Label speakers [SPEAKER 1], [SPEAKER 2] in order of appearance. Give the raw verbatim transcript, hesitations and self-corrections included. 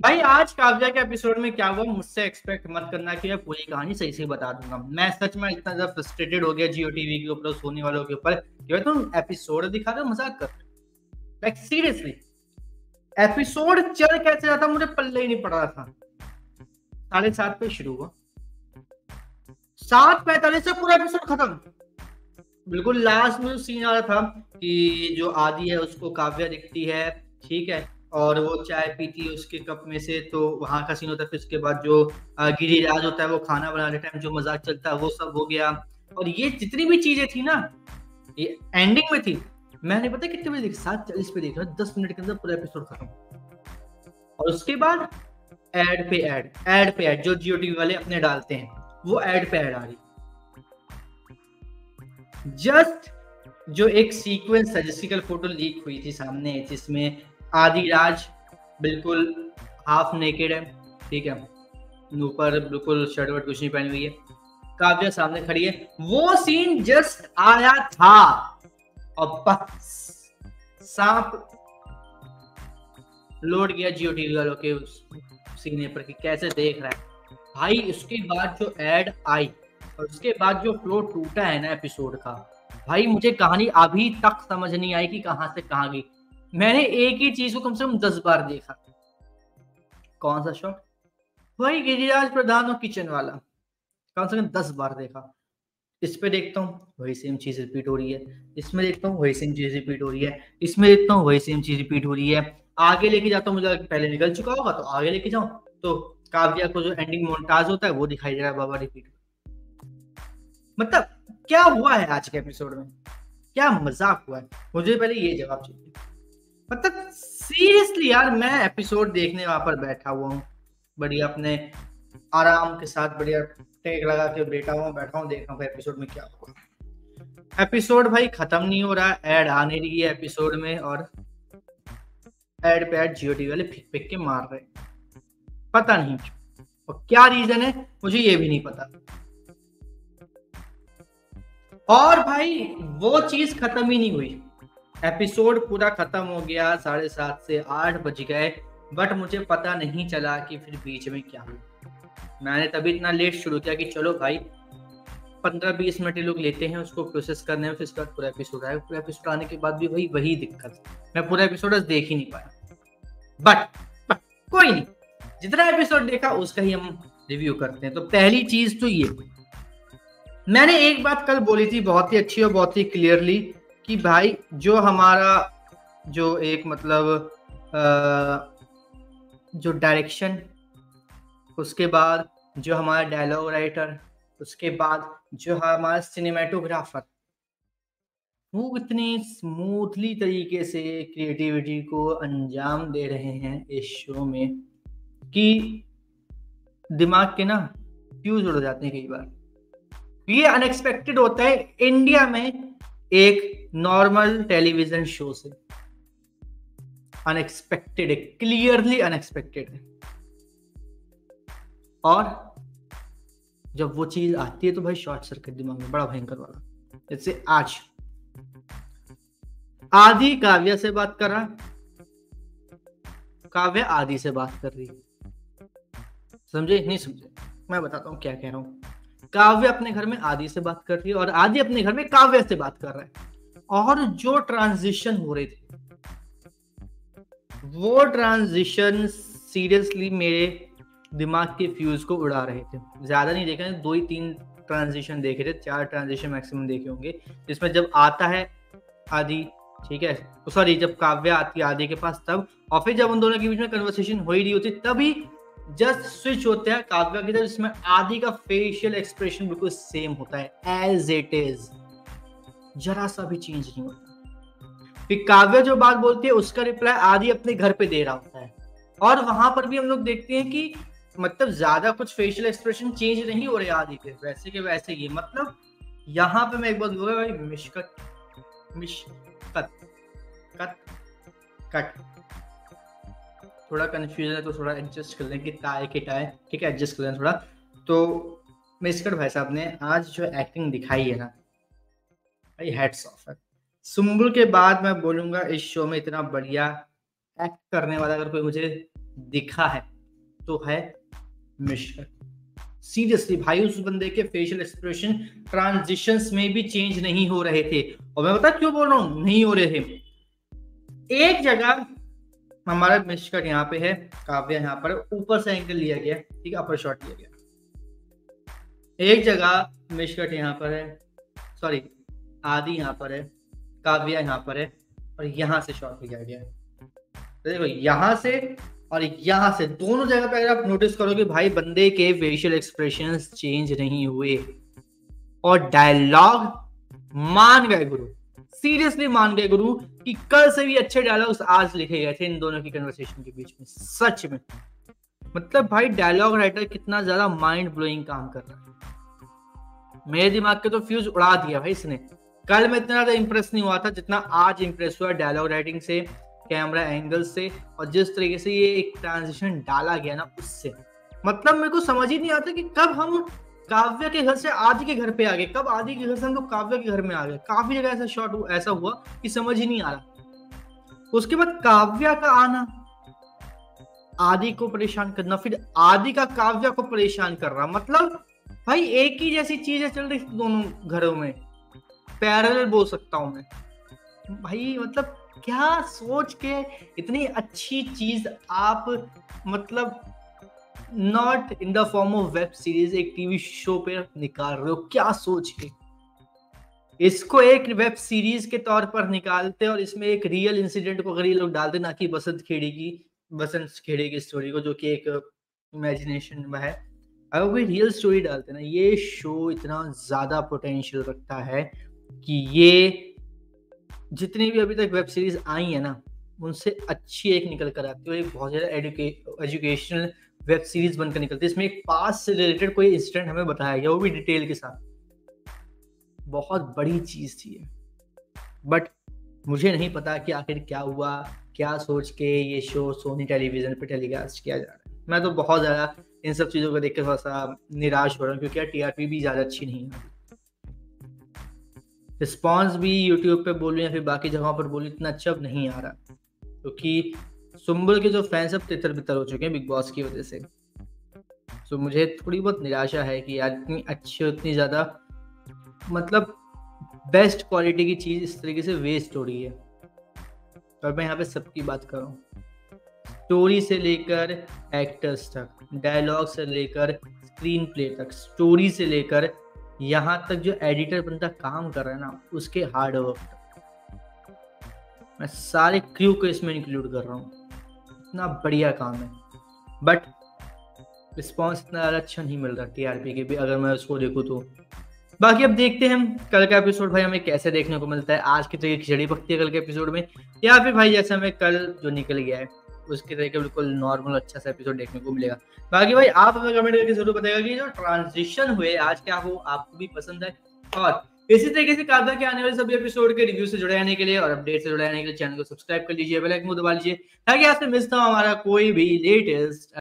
[SPEAKER 1] भाई आज काव्या के एपिसोड में क्या हुआ, मुझसे एक्सपेक्ट मत करना कि मैं पूरी कहानी सही से बता दूंगा। मैं सच में इतना ज्यादा फ्रस्ट्रेटेड हो गया जियो टीवी के ऊपर, सोने वालों के ऊपर कि भाई तुम एपिसोड दिखा रहे हो, मजाक कर रहे हो। लाइक सीरियसली एपिसोड चल कैसे रहा था मुझे पल्ले ही नहीं पड़ रहा था। साढ़े सात पे शुरू हुआ, सात पैंतालीस से पूरा एपिसोड खत्म। बिल्कुल लास्ट में सीन आ रहा था कि जो आदि है उसको काव्या दिखती है, ठीक है, और वो चाय पीती है उसके कप में से, तो वहां का सीन होता है। फिर उसके बाद जो गिरिराज होता है वो खाना बनाने टाइम जो मजाक चलता है वो सब हो गया। और ये जितनी भी चीजें थी ना ये एंडिंग में थी। मैंने पता कितने बजे देखा, सात चालीस पे देखा, दस मिनट के अंदर पूरा एपिसोड खत्म। और उसके बाद एड पे एड, एड पे एड जो जियो टीवी वाले अपने डालते हैं वो एड पे एड आ रही। जस्ट जो एक सीक्वेंस है जिसकी कल फोटो लीक हुई थी सामने, जिसमें आदि राज बिल्कुल हाफ नेकेड है, ठीक है, ऊपर बिल्कुल शर्ट वर्ट कुछ नहीं पहनी हुई है, काव्या सामने खड़ी है, वो सीन जस्ट आया था और बस सांप लोड गया जियो टीवी वालों के उस सीने पर कि कैसे देख रहा है भाई। उसके बाद जो एड आई और उसके बाद जो फ्लो टूटा है ना एपिसोड का, भाई मुझे कहानी अभी तक समझ नहीं आई कि कहां से कहां गई। मैंने एक ही चीज को कम से कम दस बार देखा। कौन सा शॉट? वही गिरिराज प्रधान और किचन वाला, कम से कम दस बार देखा। इस पे देखता हूँ वही सेम चीज रिपीट हो रही है, इसमें देखता हूँ वही सेम चीज रिपीट हो रही है, इसमें देखता हूँ वही सेम चीज रिपीट हो रही है। आगे लेके जाता हूँ, मुझे पहले निकल चुका होगा तो आगे लेके जाऊं तो काव्या को जो एंडिंग मोन्टाज होता है वो दिखाई दे रहा है, बाबा रिपीट। मतलब क्या हुआ है आज के एपिसोड में, क्या मजाक हुआ है? मुझे पहले ये जवाब चाहिए। मतलब सीरियसली यार, मैं एपिसोड देखने वहां पर बैठा हुआ हूँ बढ़िया अपने आराम के साथ, बढ़िया टेक लगा के बैठा हुआ बैठा हूँ देख रहा हूँ एपिसोड में क्या हुआ। एपिसोड भाई खत्म नहीं हो रहा, ऐड आ नहीं रही है एपिसोड में, और ऐड पे ऐड जियो टीवी वाले फिक फिक के मार रहे, पता नहीं और क्या रीजन है मुझे ये भी नहीं पता। और भाई वो चीज खत्म ही नहीं हुई, एपिसोड पूरा खत्म हो गया, साढ़े सात से आठ बज गए, बट मुझे पता नहीं चला कि फिर बीच में क्या हुआ। मैंने तभी इतना लेट शुरू किया कि चलो भाई पंद्रह बीस मिनट लोग लेते हैं उसको प्रोसेस करने में, फिर उसके बाद पूरा एपिसोड आया। पूरा एपिसोड आने के बाद भी वही वही दिक्कत, मैं पूरा एपिसोड देख ही नहीं पाया। बट, बट कोई नहीं, जितना एपिसोड देखा उसका ही हम रिव्यू करते हैं। तो पहली चीज तो ये, मैंने एक बात कल बोली थी बहुत ही अच्छी और बहुत ही क्लियरली कि भाई जो हमारा जो एक मतलब आ, जो डायरेक्शन, उसके बाद जो हमारा डायलॉग राइटर, उसके बाद जो हमारा सिनेमेटोग्राफर, वो इतनी स्मूथली तरीके से क्रिएटिविटी को अंजाम दे रहे हैं इस शो में कि दिमाग के ना फ्यूज उड़ जाते हैं कई बार। ये अनएक्सपेक्टेड होता है इंडिया में एक नॉर्मल टेलीविजन शो से, अनएक्सपेक्टेड है, क्लियरली अनएक्सपेक्टेड है। और जब वो चीज आती है तो भाई शॉर्ट सर्किट दिमाग में बड़ा भयंकर वाला। जैसे आज आदि काव्या से बात कर रहा, काव्या आदि से बात कर रही, समझे नहीं समझे? मैं बताता हूँ क्या कह रहा हूँ। काव्य अपने घर में आदि से बात कर रही है और आदि अपने घर में काव्य से बात कर रहा है, और जो ट्रांजिशन हो रहे थे वो ट्रांजिशन सीरियसली मेरे दिमाग के फ्यूज को उड़ा रहे थे। ज्यादा नहीं देखे, दो ही तीन ट्रांजिशन देखे थे, चार ट्रांजिशन मैक्सिमम देखे होंगे, जिसमें जब आता है आदि, ठीक है, सॉरी जब काव्य आती है आदि के पास तब, और फिर जब उन दोनों के बीच में कन्वर्सेशन हो ही रही होती तभी जस्ट स्विच होते हैं काव्या की तरफ, जिसमें आदि का फेशियल एक्सप्रेशन बिल्कुल सेम होता है एज इट इज, जरा सा भी चेंज नहीं होता। फिर काव्य जो बात बोलती है उसका रिप्लाई आदि अपने घर पे दे रहा होता है, और वहां पर भी हम लोग देखते हैं कि मतलब ज्यादा कुछ फेशियल एक्सप्रेशन चेंज नहीं हो रहे आदि के, वैसे के वैसे ही। मतलब यहाँ पे मैं एक बात बोलूंगा भाई, मिशकत मिशकत कट कट थोड़ा कंफ्यूजन है तो थोड़ा एडजस्ट कर लें कि टाई के टाई, ठीक है, एडजस्ट कर लें थोड़ा। तो मिस्कर भाई साहब ने आज जो एक्टिंग दिखाई है ना भाई, हैट्स ऑफ है। सुम्बुल के बाद मैं बोलूंगा इस शो में इतना बढ़िया एक्ट करने वाला अगर कोई मुझे दिखा है तो है मिश्रा। सीरियसली भाई उस बंदे के फेशियल एक्सप्रेशन ट्रांजिशंस में भी चेंज नहीं हो रहे थे। और मैं बता क्यों बोल रहा हूं नहीं हो रहे थे। एक जगह हमारा मिश्कट यहाँ पे है, काव्या यहाँ पर ऊपर से एंगल लिया गया, ठीक है, अपर शॉट लिया गया। एक जगह मिश्कट यहाँ पर है, सॉरी आदि यहाँ पर है, काव्या यहाँ पर है, और यहाँ से शॉट लिया गया। तो देखो यहाँ से और यहाँ से दोनों जगह पे अगर आप नोटिस करोगे भाई बंदे के फेशियल एक्सप्रेशंस चेंज नहीं हुए और डायलॉग मान गए गुरु, सीरियसली मान गए गुरु कि कल से भी अच्छे डायलॉग्स आज लिखे गए थे इन दोनों की कन्वर्सेशन के बीच में। सच में मतलब भाई डायलॉग राइटर कितना ज्यादा माइंड ब्लोइंग काम कर रहा है। मेरे दिमाग के तो फ्यूज उड़ा दिया भाई इसने। कल मैं इतना ज्यादा इंप्रेस नहीं हुआ था जितना आज इंप्रेस हुआ डायलॉग राइटिंग से, कैमरा एंगल से, और जिस तरीके से ये एक ट्रांजिशन डाला गया ना उससे। मतलब मेरे को समझ ही नहीं आता कि कब हम काव्या के घर से आदि के घर पे आ गए, कब आदि के घर से हम लोग काव्या के घर में आ गए। काफी जगह ऐसा शॉट ऐसा हुआ कि समझ ही नहीं आ रहा। उसके बाद काव्या का आना, आदि को परेशान करना, फिर आदि का काव्या को परेशान कर रहा। मतलब भाई एक ही जैसी चीजें चल रही दोनों घरों में, पैरेलल बोल सकता हूं मैं भाई। मतलब क्या सोच के इतनी अच्छी चीज आप मतलब not in the form of web series एक टीवी शो पे निकाल रहे हो, क्या सोच के इसको एक वेब सीरीज के तौर पर निकालते और इसमें एक रियल इंसिडेंट को अगर ये लोग डालते, ना कि बसंत खेड़ी की बसंत खेड़ी की स्टोरी को जो कि एक इमेजिनेशन में है, अगर कोई रियल स्टोरी डालते ना, ये शो इतना ज्यादा पोटेंशियल रखता है कि ये जितनी भी अभी तक वेब सीरीज आई है ना उनसे अच्छी एक निकल कर आती है। एक बहुत ज्यादा एजुकेशनल वेब सीरीज बनकर निकलती है। इसमें एक पास से रिलेटेड कोई इंसिडेंट हमें बताया गया, वो भी डिटेल के साथ। बहुत बड़ी चीज थी ये, बट मुझे नहीं पता कि आखिर क्या हुआ, क्या सोच के ये शो सोनी टेलीविजन पे टेलीकास्ट किया जा रहा है। मैं तो बहुत ज्यादा इन सब चीजों को देख के थोड़ा सा निराश हो रहा हूँ, क्योंकि यार टीआरपी भी ज्यादा अच्छी नहीं है। रिस्पॉन्स भी यूट्यूब पे बोलूं या फिर बाकी जगहों पर बोलूं इतना अच्छा अब नहीं आ रहा, क्योंकि सुंबल के जो फैंस अब तितर बितर हो चुके हैं बिग बॉस की वजह से। तो मुझे थोड़ी बहुत निराशा है कि यार इतनी अच्छी इतनी ज्यादा मतलब बेस्ट क्वालिटी की चीज इस तरीके से वेस्ट हो रही है। और मैं यहाँ पे सबकी बात कर रहा हूँ, स्टोरी से लेकर एक्टर्स तक, डायलॉग से लेकर स्क्रीन प्ले तक, स्टोरी से लेकर यहाँ तक जो एडिटर बंदा काम कर रहा है ना उसके हार्ड वर्क तक, मैं सारे क्रू को इसमें इंक्लूड कर रहा हूँ। इतना बढ़िया काम है, बट रिस्पॉन्स इतना अच्छा नहीं मिल रहा टीआरपी के भी, अगर मैं उसको देखूँ तो। बाकी अब देखते हैं हम कल का एपिसोड भाई हमें कैसे देखने को मिलता है। आज की तो ये खिचड़ी पकती है कल के एपिसोड में, या फिर भाई जैसे हमें कल जो निकल गया है उसके तरीके बिल्कुल नॉर्मल अच्छा सा एपिसोड देखने को मिलेगा। बाकी भाई आप हमें कमेंट करके जरूर बताएगा कि जो ट्रांजिशन हुए आज क्या वो आपको भी पसंद है। और इसी तरीके से काव्या के आने वाले सभी एपिसोड के रिव्यू से जुड़े रहने के लिए और अपडेट से जुड़े रहने के लिए चैनल को सब्सक्राइब कर लीजिए, बेल आइकन को दबा लीजिए, ताकि आपसे मिस ना हो हमारा कोई भी लेटेस्ट